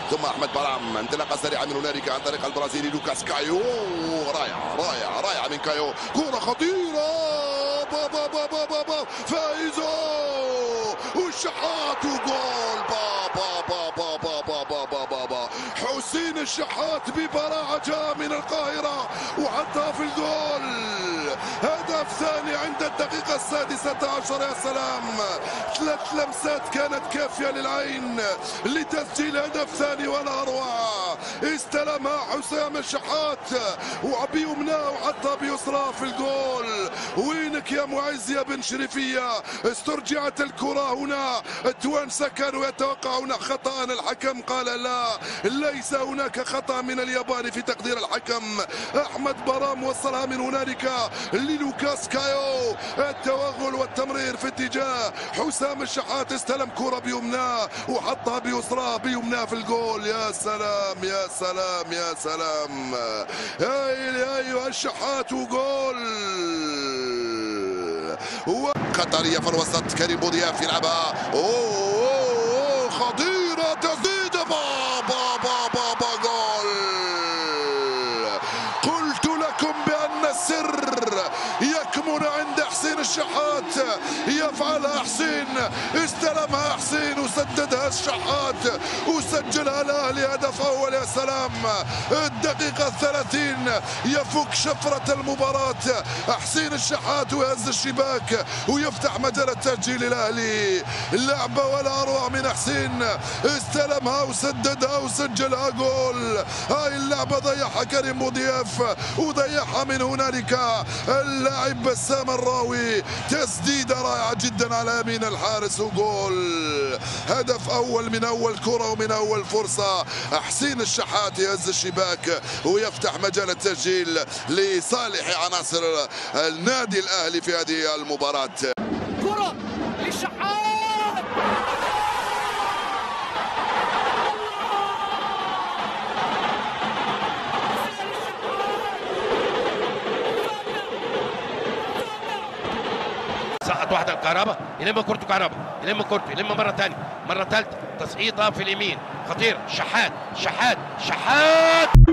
ثم احمد برام، انطلاقه سريعه من هنالك عن طريق البرازيلي لوكاس كايو. رائعه من كايو، كره خطيره بابا بابا بابا فايزو والشحات وجول. بابا بابا بابا بابا بابا حسين الشحات ببراعه جاء من القاهره وحطها في الجول. هدف ثاني عند الدقيقة 16. يا سلام، 3 لمسات كانت كافية للعين لتسجيل هدف ثاني ولا أروع. استلمها حسام الشحات وبيمناه وحطها بيسرى في الجول. وينك يا معز يا بن شريفية؟ استرجعت الكرة هنا، التوانسة كانوا يتوقعون خطأ، الحكم قال لا، ليس هناك خطأ من اليابان في تقدير الحكم. أحمد برام وصلها من هنالك للوكاس كايو، التوغل والتمرير في اتجاه حسام الشحات، استلم كرة بيمناه وحطها بيسراه بيمناه في الجول. يا سلام يا سلام يا سلام، ايوه الشحات وجول. قطرية في الوسط، كريم بوضياف يلعبها، خطيرة، تسديدة، بابا بابا بابا جول. قلت لكم بأن السر يكمن عند حسين الشحات، يفعلها حسين، استلمها حسين وسددها الشحات وسجلها الاهلي هدف اول. يا سلام، الدقيقة 30 يفك شفرة المباراة حسين الشحات ويهز الشباك ويفتح مجال التسجيل الاهلي. لعبة ولا اروع من حسين، استلمها وسددها وسجلها جول. هاي اللعبة ضيعها كريم بوضياف وضيعها من هنالك اللاعب بسام الراوي، تسديدة رائعة جدا على يمين الحارس وجول. هدف أول من أول كرة ومن أول فرصة. حسين الشحات يهز الشباك ويفتح مجال التسجيل لصالح عناصر النادي الأهلي في هذه المباراة. كرة للشحات، سقط واحدة الكهرباء، يلم كورته كهرباء، يلم كورته، يلم مرة ثانية، مرة ثالثة، تصعيدة في اليمين خطيرة، شحات شحات شحات.